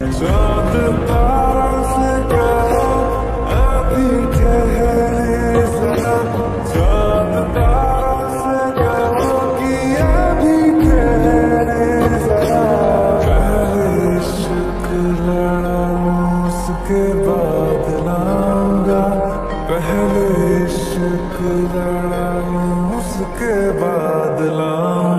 चांद तारा से कहो अभी ठहरे जरा, चांद तारा से कहो कि अभी ठहरे जरा। पहले इश्क लड़ाऊं उसके बाद लाऊंगा, पहले इश्क लड़ाऊं उसके बाद लाऊंगा।